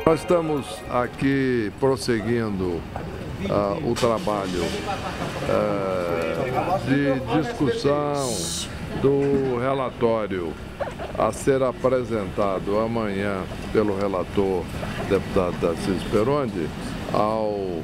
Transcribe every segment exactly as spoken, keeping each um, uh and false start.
Nós estamos aqui prosseguindo uh, o trabalho uh, de discussão do relatório a ser apresentado amanhã pelo relator, deputado Tarcísio Speronde, ao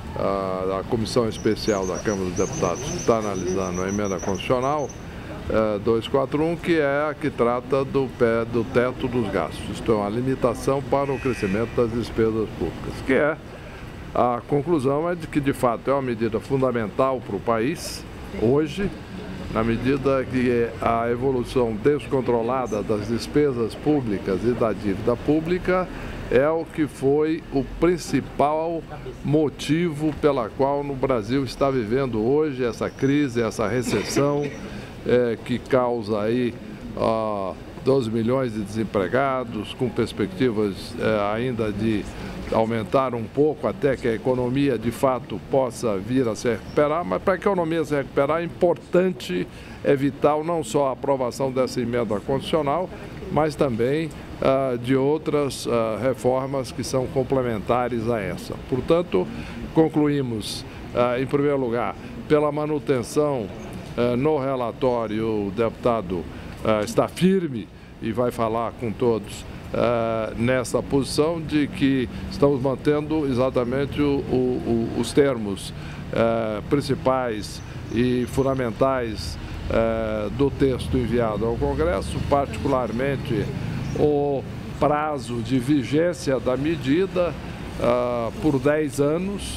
a, a Comissão Especial da Câmara dos Deputados, que está analisando a emenda constitucional é, duzentos e quarenta e um, que é a que trata do, pé, do teto dos gastos, isto é, uma limitação para o crescimento das despesas públicas, que é a conclusão é de que, de fato, é uma medida fundamental para o país, hoje, na medida que a evolução descontrolada das despesas públicas e da dívida pública é o que foi o principal motivo pela qual no Brasil está vivendo hoje essa crise, essa recessão é, que causa aí ah, doze milhões de desempregados, com perspectivas é, ainda de aumentar um pouco até que a economia de fato possa vir a se recuperar, mas para a economia se recuperar é importante, é vital não só a aprovação dessa emenda constitucional, mas também uh, de outras uh, reformas que são complementares a essa. Portanto, concluímos, uh, em primeiro lugar, pela manutenção uh, no relatório, o deputado uh, está firme e vai falar com todos Uh, nessa posição de que estamos mantendo exatamente o, o, o, os termos uh, principais e fundamentais uh, do texto enviado ao Congresso, particularmente o prazo de vigência da medida uh, por dez anos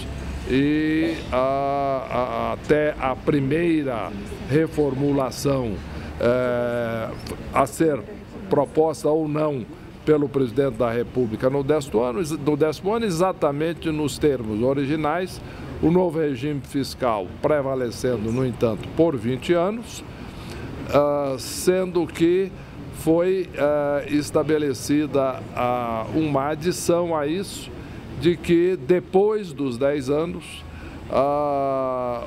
e uh, uh, até a primeira reformulação uh, a ser proposta ou não pelo presidente da República no décimo ano, no décimo ano, exatamente nos termos originais, o novo regime fiscal prevalecendo, no entanto, por vinte anos, uh, sendo que foi uh, estabelecida uh, uma adição a isso, de que depois dos dez anos, uh,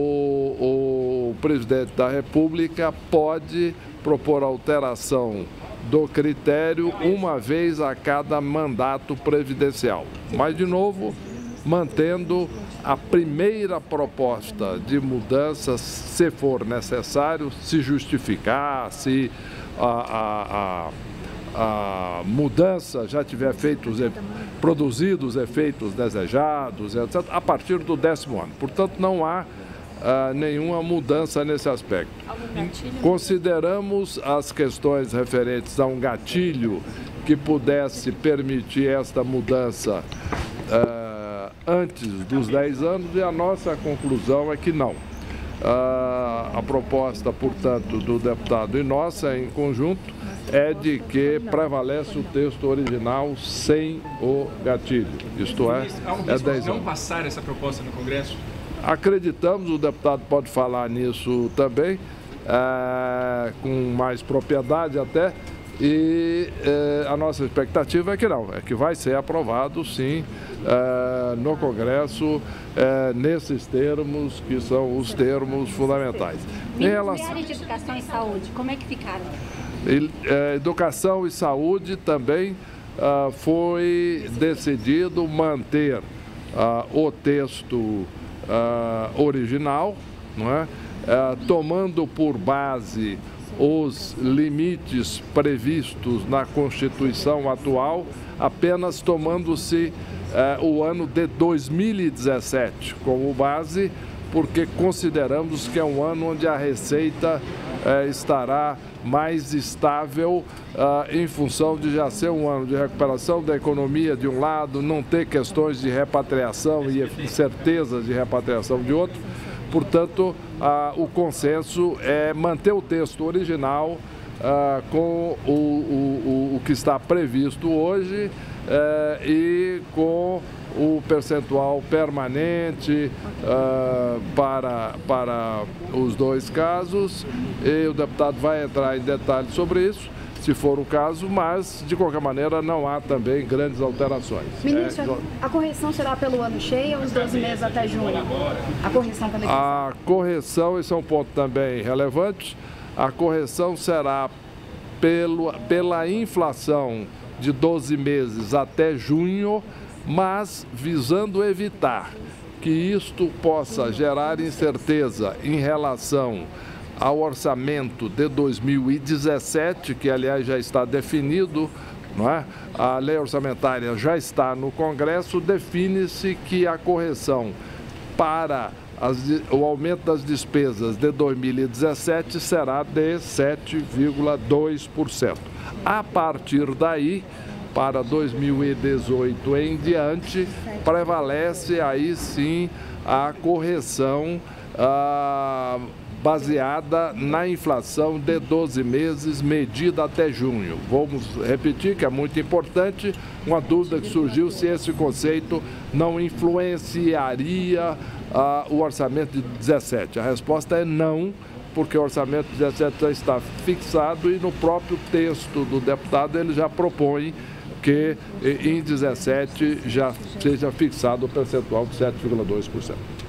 o, o presidente da República pode propor alteração do critério uma vez a cada mandato previdencial. Mas, de novo, mantendo a primeira proposta de mudanças, se for necessário, se justificar, se a, a, a, a mudança já tiver feito os, produzido os efeitos desejados, etcétera, a partir do décimo ano. Portanto, não há Uh, nenhuma mudança nesse aspecto. Consideramos as questões referentes a um gatilho que pudesse permitir esta mudança uh, antes dos dez anos e a nossa conclusão é que não. Uh, a proposta, portanto, do deputado e nossa em conjunto é de que prevalece o texto original sem o gatilho, isto é, é dez anos. Não passar essa proposta no Congresso? Acreditamos, o deputado pode falar nisso também, é, com mais propriedade até, e é, a nossa expectativa é que não, é que vai ser aprovado sim é, no Congresso, é, nesses termos que são os termos fundamentais. Em relação... área de educação e saúde, como é que ficaram? E, é, educação e saúde também é, foi decidido manter é, o texto Uh, original, não é? Uh, tomando por base os limites previstos na Constituição atual, apenas tomando-se uh, o ano de dois mil e dezessete como base, porque consideramos que é um ano onde a receita uh, estará mais estável uh, em função de já ser um ano de recuperação da economia de um lado, não ter questões de repatriação e incertezas de repatriação de outro. Portanto, uh, o consenso é manter o texto original uh, com o, o, o que está previsto hoje uh, e com o percentual permanente uh, para, para os dois casos, e o deputado vai entrar em detalhes sobre isso, se for o caso, mas, de qualquer maneira, não há também grandes alterações. Ministro, é, a correção será pelo ano cheio ou os doze meses até junho? A correção também? A correção, esse é um ponto também relevante, a correção será pelo, pela inflação de doze meses até junho, mas visando evitar que isto possa gerar incerteza em relação ao orçamento de dois mil e dezessete, que aliás já está definido, não é? A lei orçamentária já está no Congresso, define-se que a correção para as, o aumento das despesas de dois mil e dezessete será de sete vírgula dois por cento. A partir daí, para dois mil e dezoito em diante, prevalece aí sim a correção ah, baseada na inflação de doze meses, medida até junho. Vamos repetir que é muito importante, uma dúvida que surgiu se esse conceito não influenciaria ah, o orçamento de dezessete. A resposta é não, porque o orçamento de dezessete já está fixado e no próprio texto do deputado ele já propõe que em dezessete já seja fixado o percentual de sete vírgula dois por cento.